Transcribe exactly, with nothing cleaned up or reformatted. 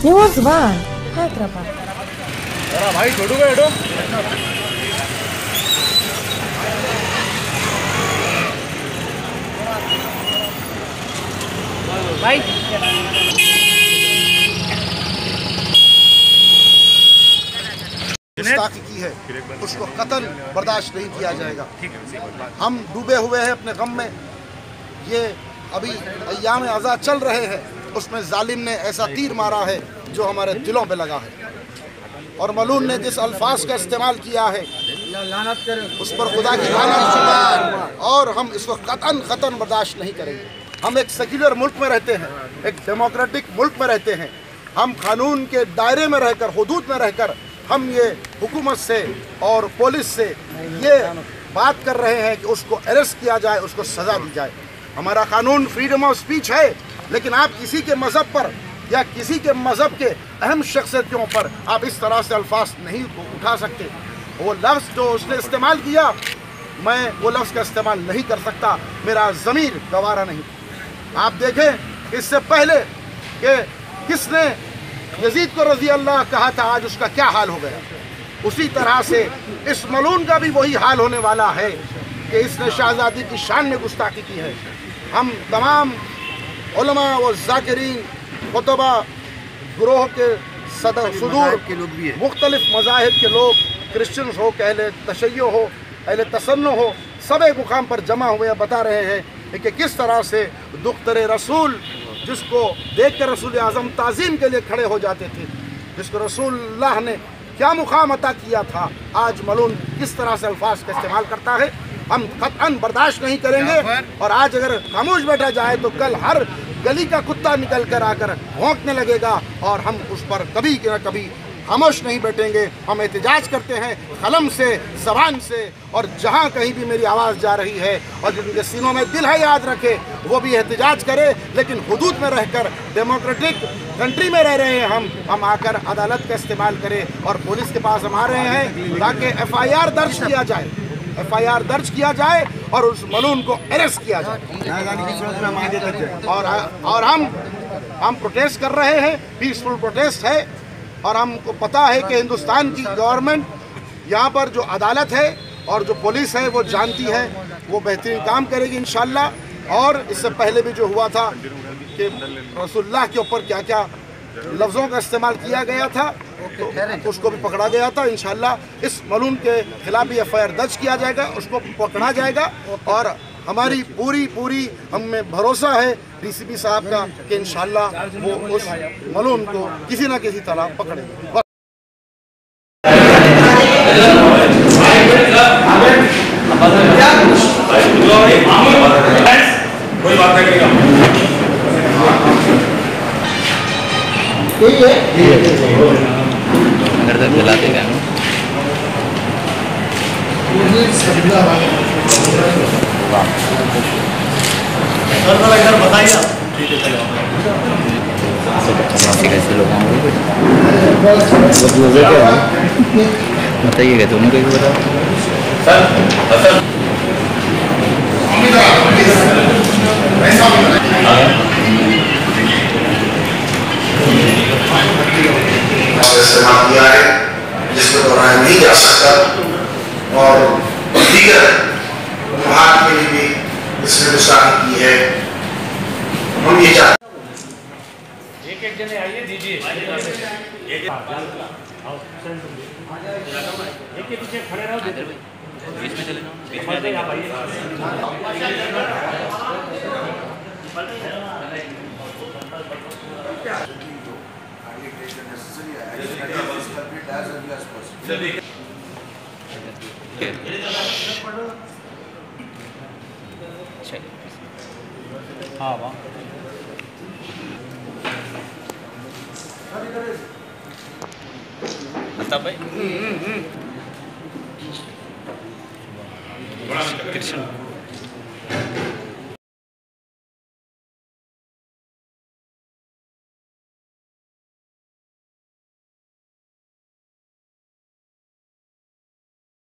News one Hyderabad. भाई छोटू का हेडो भाई गुस्ताखी की है उसको कतई बर्दाश्त नहीं किया जाएगा। हम डूबे हुए हैं अपने गम में। ये अभी अय्याम आज़ाद चल रहे हैं, उसमें जालिम ने ऐसा तीर मारा है जो हमारे दिलों पे लगा है। और मलून ने जिस अल्फाज का इस्तेमाल किया है उस पर खुदा की लानत, और हम इसको कतन कतन बर्दाश्त नहीं करेंगे। हम एक सेक्युलर मुल्क में रहते हैं, एक डेमोक्रेटिक मुल्क में रहते हैं। हम कानून के दायरे में रहकर, हुदूद में रहकर हम ये हुकूमत से और पुलिस से ये बात कर रहे हैं कि उसको अरेस्ट किया जाए, उसको सज़ा दी जाए। हमारा कानून फ्रीडम ऑफ स्पीच है, लेकिन आप किसी के मज़हब पर या किसी के मज़हब के अहम शख्सियतों पर आप इस तरह से अल्फाज नहीं उठा सकते। वो लफ्ज़ जो उसने इस्तेमाल किया, मैं वो लफ्ज़ का इस्तेमाल नहीं कर सकता, मेरा ज़मीर गवारा नहीं। आप देखें इससे पहले कि किसने यजीद को रज़ी अल्लाह कहा था, आज उसका क्या हाल हो गया। उसी तरह से इस मलून का भी वही हाल होने वाला है कि इसने शहजादी की शान में गुस्ताखी की है। हम तमाम उलमा व ज़ाकिरीन, खुतबा, गुरोह के सदर सुदूर के लोग भी हैं, मुख्तलिफ मज़ाहिब के लोग, क्रिश्चियंस हो, अहले तशय्यो हो, अहले तसन्नो हो, सब एक मुकाम पर जमा हुए बता रहे हैं कि किस तरह से दुख्तर रसूल, जिसको देख कर रसूल आज़म ताज़ीम के लिए खड़े हो जाते थे, जिसको रसूलुल्लाह ने क्या मुकाम अता किया था, आज मलून किस तरह से अल्फाज का इस्तेमाल करता है। हम कतई बर्दाश्त नहीं करेंगे। और आज अगर खामोश बैठा जाए तो कल हर गली का कुत्ता निकल कर आकर भौंकने लगेगा, और हम उस पर कभी न कभी खामोश नहीं बैठेंगे। हम एहतजाज करते हैं कलम से, ज़बान से, और जहाँ कहीं भी मेरी आवाज़ जा रही है और जिनके सीनों में दिल है, याद रखे, वो भी एहतजाज करे, लेकिन हुदूद में रहकर, डेमोक्रेटिक कंट्री में रह रहे हैं हम हम आकर अदालत का इस्तेमाल करें। और पुलिस के पास हम आ रहे हैं ताकि एफ आई आर दर्ज किया जाए, एफ आई आर दर्ज किया जाए और उस मलून को अरेस्ट किया जाए। और और हम हम प्रोटेस्ट कर रहे हैं, पीसफुल प्रोटेस्ट है, और हमको पता है कि हिंदुस्तान की गवर्नमेंट, यहाँ पर जो अदालत है और जो पुलिस है वो जानती है, वो बेहतरीन काम करेगी इंशाल्लाह। और इससे पहले भी जो हुआ था कि रसूलुल्लाह के ऊपर क्या क्या लफ्ज़ों का इस्तेमाल किया गया था, तो उसको भी पकड़ा गया था। इंशाल्लाह इस मलून के खिलाफ भी एफ आई आर दर्ज किया जाएगा, उसको पकड़ा जाएगा। और हमारी पूरी पूरी हमें भरोसा है डी सी पी साहब का कि इंशाल्लाह वो उस मलून को किसी न किसी तरह पकड़ेंगे। कोई बात नहीं करेगा। जला देगा इधर बताइए आप। कैसे लोग बताइएगा, दोनों को भी बताओ। इस्तेमाल किया है जिसको दोहराया नहीं जा सकता, और दीगर भाग के लिए भी इसने गुस्ताखी की है। हम ये चाहते एक एक जने आइए, दीजिए एक के पीछे खड़े रहो, बीच में चले जाओ, बीच में आप आइए। हाँ वाह भाई कृष्ण